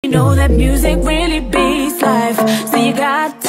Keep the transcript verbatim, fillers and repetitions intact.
You know that music really beats life, so you got